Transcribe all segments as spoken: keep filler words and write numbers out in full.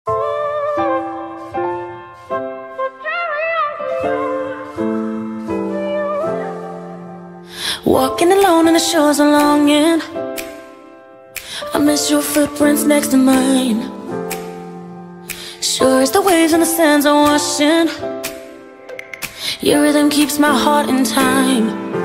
Walking alone on the shores of longing, I miss your footprints next to mine. Sure as the waves and the sands are washing, your rhythm keeps my heart in time.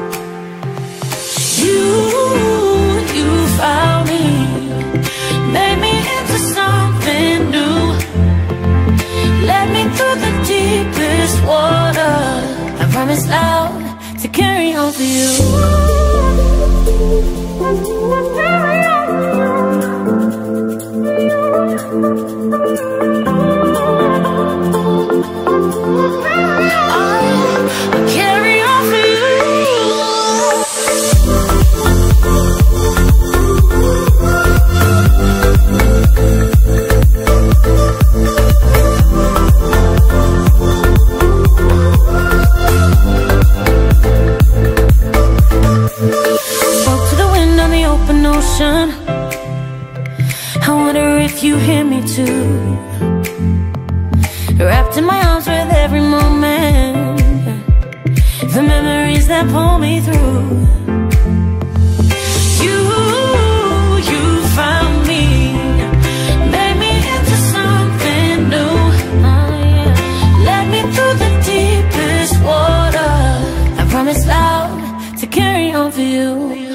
You, you found me, made me into something new, led me through the deepest water. I promise loud to carry on for you. I'll carry on for you. Spoke to the wind on the open ocean. I wonder if you hear me too. Wrapped in my arms with every moment, the memories that pull me through. You, you found me, made me into something new. Oh, yeah. Led me through the deepest water. I promise loud to carry on for you.